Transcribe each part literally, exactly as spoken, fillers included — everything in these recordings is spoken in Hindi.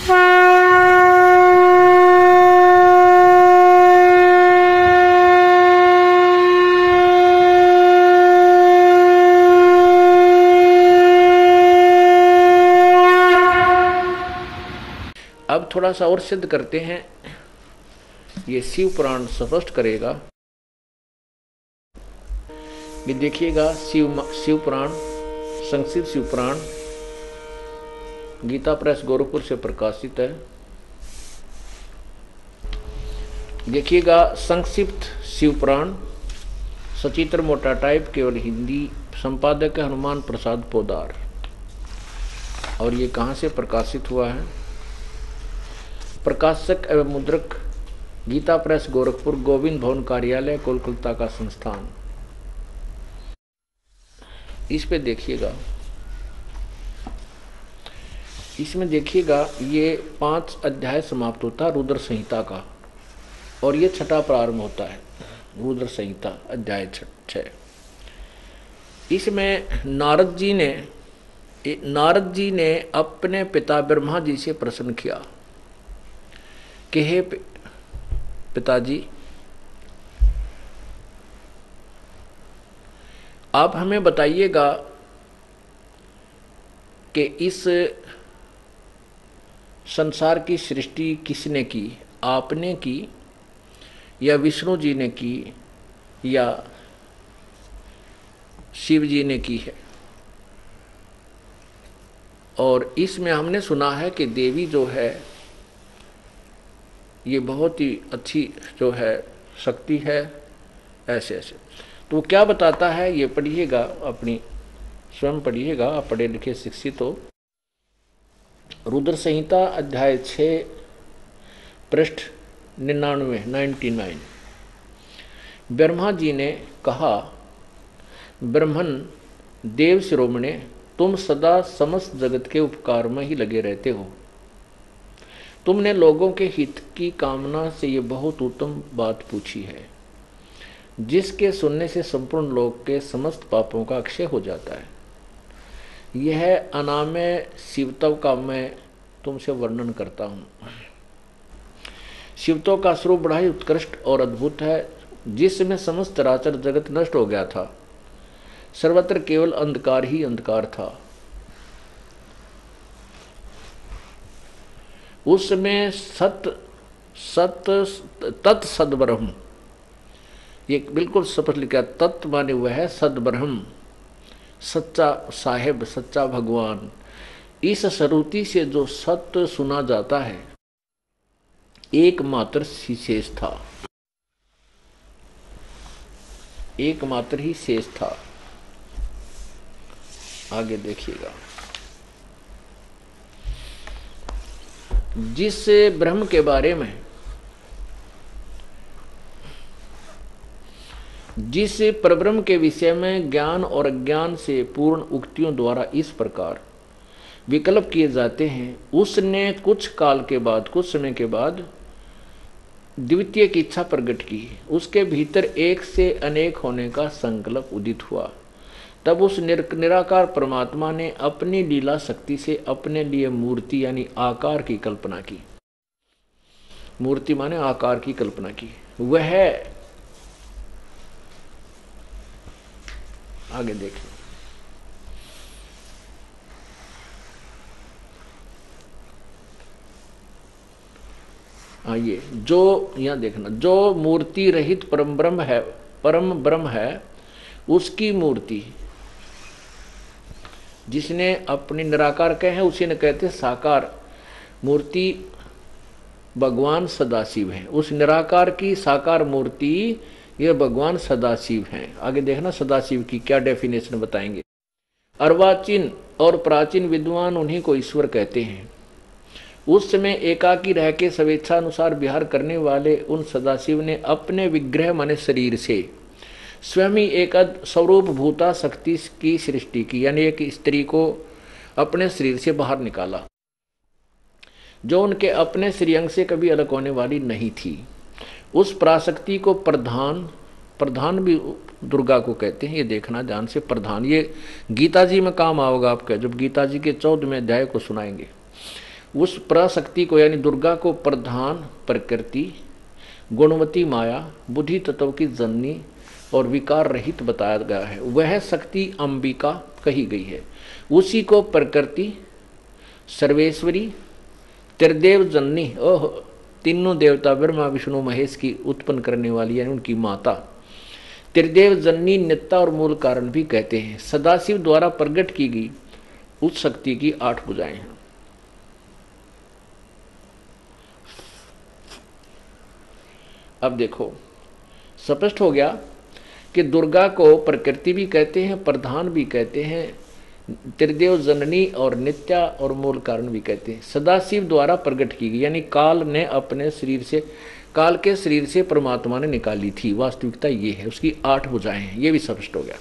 अब थोड़ा सा और सिद्ध करते हैं, ये शिव पुराण स्पष्ट करेगा। ये देखिएगा, शिव शिव पुराण, संक्षिप्त शिव पुराण गीता प्रेस गोरखपुर से प्रकाशित है। देखिएगा, संक्षिप्त शिव पुराण, सचित्र मोटा टाइप, केवल हिंदी, संपादक है हनुमान प्रसाद पोदार। और ये कहाँ से प्रकाशित हुआ है? प्रकाशक एवं मुद्रक गीता प्रेस गोरखपुर, गोविंद भवन कार्यालय, कोलकाता का संस्थान। इस पे देखिएगा, इसमें देखिएगा, ये पांच अध्याय समाप्त होता है रुद्र संहिता का, और ये छठा प्रारंभ होता है रुद्र संहिता अध्याय छः। इसमें नारद जी ने नारद जी ने अपने पिता ब्रह्मा जी से प्रश्न किया कि हे पिताजी, आप हमें बताइएगा कि इस संसार की सृष्टि किसने की, आपने की या विष्णु जी ने की या शिव जी ने की है? और इसमें हमने सुना है कि देवी जो है ये बहुत ही अच्छी जो है शक्ति है, ऐसे ऐसे। तो क्या बताता है ये पढ़िएगा, अपनी स्वयं पढ़िएगा, आप पढ़े लिखे शिक्षित हो। रुद्र संहिता अध्याय छः पृष्ठ निन्यानवे नाइन्टी नाइन। ब्रह्मा जी ने कहा, ब्रह्मन देव शिरोमणे, तुम सदा समस्त जगत के उपकार में ही लगे रहते हो। तुमने लोगों के हित की कामना से ये बहुत उत्तम बात पूछी है, जिसके सुनने से संपूर्ण लोक के समस्त पापों का अक्षय हो जाता है। यह अनामय शिवत्व का मैं तुमसे वर्णन करता हूँ। शिवत्व का स्वरूप बड़ा ही उत्कृष्ट और अद्भुत है, जिसमें समस्त चराचर जगत नष्ट हो गया था। सर्वत्र केवल अंधकार ही अंधकार था। उसमें सत सत तत् सद्ब्रह्म, ये बिल्कुल स्पष्ट लिखा, तत्व माने हुआ है सद्ब्रह्म, सच्चा साहेब, सच्चा भगवान। इस श्रुति से जो सत्य सुना जाता है एकमात्र ही शेष था, एकमात्र ही शेष था। आगे देखिएगा, जिस ब्रह्म के बारे में, जिस परब्रह्म के विषय में ज्ञान और अज्ञान से पूर्ण उक्तियों द्वारा इस प्रकार विकल्प किए जाते हैं, उसने कुछ काल के बाद, कुछ समय के बाद द्वितीय की इच्छा प्रकट की। उसके भीतर एक से अनेक होने का संकल्प उदित हुआ। तब उस निराकार परमात्मा ने अपनी लीला शक्ति से अपने लिए मूर्ति यानी आकार की कल्पना की। मूर्ति माने आकार की कल्पना की। वह आगे देखिए, आइए, जो यहां देखना, जो मूर्ति रहित परम ब्रह्म है, परम ब्रह्म है, उसकी मूर्ति जिसने अपनी निराकार कहे हैं, उसी ने कहते साकार मूर्ति भगवान सदाशिव है। उस निराकार की साकार मूर्ति ये भगवान सदाशिव हैं। आगे देखना सदाशिव की क्या डेफिनेशन बताएंगे। अर्वाचीन और प्राचीन विद्वान उन्हीं को ईश्वर कहते हैं। उस समय एकाकी रह के स्वेच्छानुसार विहार करने वाले उन सदाशिव ने अपने विग्रह माने शरीर से स्वयं ही एक स्वरूप भूता शक्ति की सृष्टि की, यानी एक स्त्री को अपने शरीर से बाहर निकाला, जो उनके अपने श्रीअंग से कभी अलग होने वाली नहीं थी। उस पराशक्ति को प्रधान, प्रधान भी दुर्गा को कहते हैं। ये देखना ध्यान से, प्रधान, ये गीता जी में काम आओगा आपका, जब गीता जी के चौदहवें अध्याय को सुनाएंगे। उस पराशक्ति को यानी दुर्गा को प्रधान प्रकृति, गुणवती माया, बुद्धि तत्व की जननी और विकार रहित बताया गया है। वह शक्ति अंबिका कही गई है। उसी को प्रकृति, सर्वेश्वरी, त्रिदेव जननी, ओह तीनों देवता ब्रह्मा विष्णु महेश की उत्पन्न करने वाली यानी उनकी माता, त्रिदेव जननी, नित्ता और मूल कारण भी कहते हैं। सदाशिव द्वारा प्रकट की गई उस शक्ति की आठ भुजाएं हैं। अब देखो स्पष्ट हो गया कि दुर्गा को प्रकृति भी कहते हैं, प्रधान भी कहते हैं, त्रिदेव जननी और नित्या और मूल कारण भी कहते हैं। सदाशिव द्वारा प्रकट की गई यानी काल ने अपने शरीर से, काल के शरीर से परमात्मा ने निकाली थी। वास्तविकता ये है, उसकी आठ भुजाएं हैं, ये भी स्पष्ट हो गया।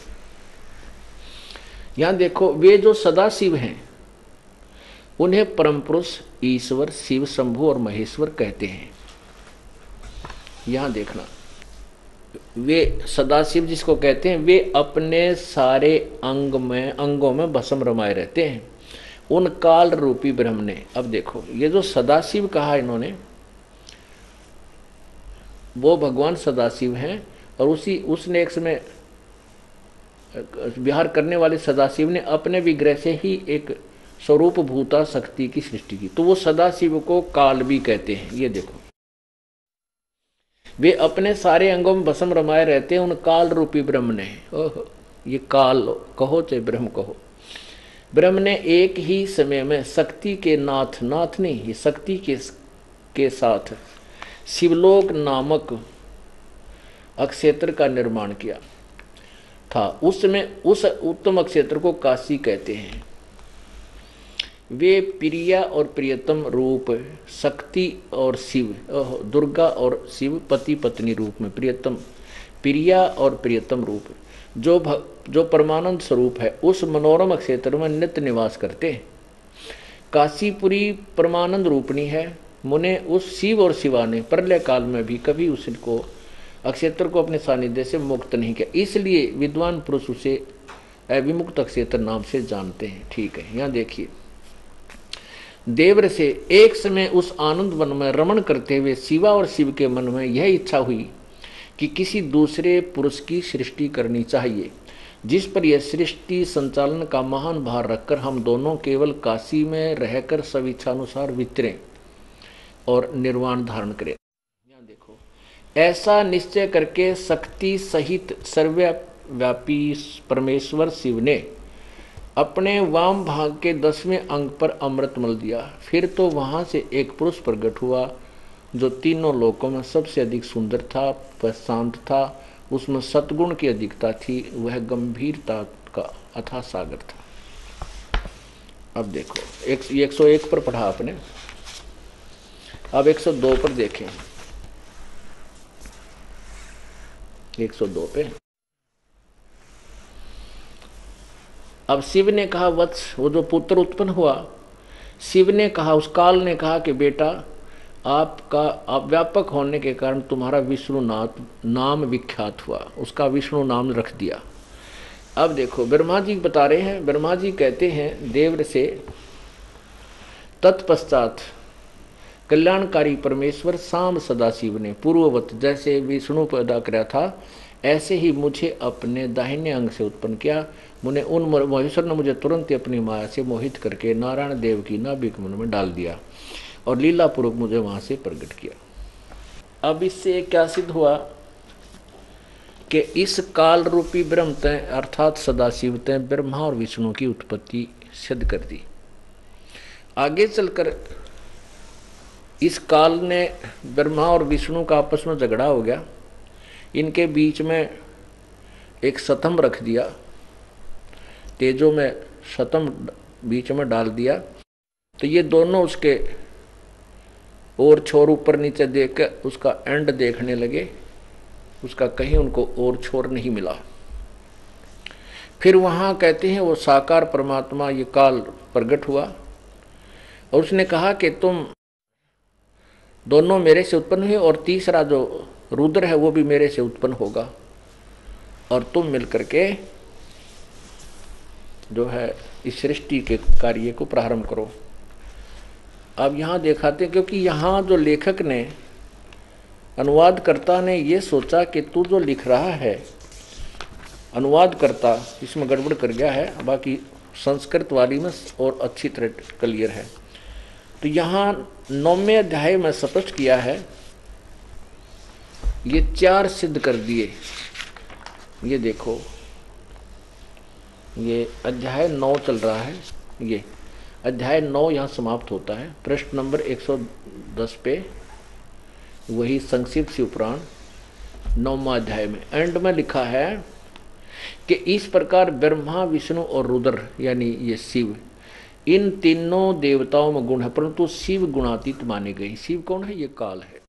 यहां देखो वे जो सदाशिव हैं उन्हें परम पुरुष, ईश्वर, शिव, शंभु और महेश्वर कहते हैं। यहां देखना, वे सदाशिव जिसको कहते हैं वे अपने सारे अंग में अंगों में भस्म रमाए रहते हैं उन काल रूपी ब्रह्म ने। अब देखो ये जो सदाशिव कहा इन्होंने, वो भगवान सदाशिव हैं और उसी उसने एक समय विहार करने वाले सदाशिव ने अपने विग्रह से ही एक स्वरूप भूता शक्ति की सृष्टि की, तो वो सदाशिव को काल भी कहते हैं। ये देखो वे अपने सारे अंगों में भस्म रमाए रहते हैं उन काल रूपी ब्रह्म ने। ओह ये काल कहो चाहे ब्रह्म कहो, ब्रह्म ने एक ही समय में शक्ति के नाथ, नाथ नहीं ये शक्ति के के साथ शिवलोक नामक अक्षेत्र का निर्माण किया था। उस समय उस उत्तम अक्षेत्र को काशी कहते हैं। वे प्रिया और प्रियतम रूप शक्ति और शिव, दुर्गा और शिव पति पत्नी रूप में, प्रियतम प्रिया और प्रियतम रूप जो भ, जो परमानंद स्वरूप है उस मनोरम क्षेत्र में नित्य निवास करते हैं। काशीपुरी परमानंद रूपणी है। मुने उस शिव और शिवा ने प्रलय काल में भी कभी उसको अक्षेत्र को अपने सानिध्य से मुक्त नहीं किया, इसलिए विद्वान पुरुष उसे अविमुक्त अक्षेत्र नाम से जानते हैं। ठीक है, यहाँ देखिए देवर से एक समय उस आनंद वन में रमण करते हुए शिवा और शिव के मन में यह इच्छा हुई कि किसी दूसरे पुरुष की सृष्टि करनी चाहिए, जिस पर यह सृष्टि संचालन का महान भार रखकर हम दोनों केवल काशी में रहकर सब इच्छानुसार विचरें और निर्वाण धारण करें। यहाँ देखो ऐसा निश्चय करके शक्ति सहित सर्वव्यापी परमेश्वर शिव ने अपने वाम भाग के दसवें अंग पर अमृत मल दिया। फिर तो वहां से एक पुरुष प्रकट हुआ जो तीनों लोकों में सबसे अधिक सुंदर था, वह शांत था, उसमें सद्गुण की अधिकता थी, वह गंभीरता का अथाह सागर था। अब देखो एक, एक सौ एक पर पढ़ा आपने, अब एक सौ दो पर देखें। एक सौ दो पे अब शिव ने कहा वत्स, वो जो पुत्र उत्पन्न हुआ, शिव ने कहा, उस काल ने कहा कि बेटा आपका आप व्यापक होने के कारण तुम्हारा विष्णुनाथ नाम विख्यात हुआ, उसका विष्णु नाम रख दिया। अब देखो ब्रह्मा जी बता रहे हैं, ब्रह्मा जी कहते हैं देवर से, तत्पश्चात कल्याणकारी परमेश्वर शाम सदाशिव ने पूर्ववत जैसे विष्णु पैदा किया था ऐसे ही मुझे अपने दाहिने अंग से उत्पन्न किया। मुने उन महेश्वर ने मुझे तुरंत ही अपनी माया से मोहित करके नारायण देव की नाभिक मन में डाल दिया और लीला पूर्वक मुझे वहां से प्रकट किया। अब इससे क्या सिद्ध हुआ कि इस काल रूपी ब्रह्म तय अर्थात सदाशिव तय ब्रह्मा और विष्णु की उत्पत्ति सिद्ध कर दी। आगे चलकर इस काल ने ब्रह्मा और विष्णु का आपस में झगड़ा हो गया, इनके बीच में एक सतम रख दिया, तेजो में सतम बीच में डाल दिया, तो ये दोनों उसके और छोर ऊपर नीचे देख कर उसका एंड देखने लगे, उसका कहीं उनको और छोर नहीं मिला। फिर वहाँ कहते हैं वो साकार परमात्मा ये काल प्रकट हुआ और उसने कहा कि तुम दोनों मेरे से उत्पन्न हुए और तीसरा जो रुद्र है वो भी मेरे से उत्पन्न होगा और तुम मिलकर के जो है इस सृष्टि के कार्य को प्रारंभ करो। अब यहाँ दिखाते हैं, क्योंकि यहाँ जो लेखक ने, अनुवादकर्ता ने ये सोचा कि तू जो लिख रहा है, अनुवादकर्ता इसमें गड़बड़ कर गया है, बाकी संस्कृत वाली में और अच्छी तरह क्लियर है। तो यहाँ नौवें अध्याय में स्पष्ट किया है, ये चार सिद्ध कर दिए। ये देखो, ये अध्याय नौ चल रहा है, ये अध्याय नौ यहाँ समाप्त होता है। पृष्ठ नंबर एक सौ दस पे वही संक्षिप्त शिवपुराण नौवां अध्याय में एंड में लिखा है कि इस प्रकार ब्रह्मा, विष्णु और रुद्र यानी ये शिव, इन तीनों देवताओं में गुण है, परंतु शिव गुणातीत माने गए। शिव कौन है? ये काल है।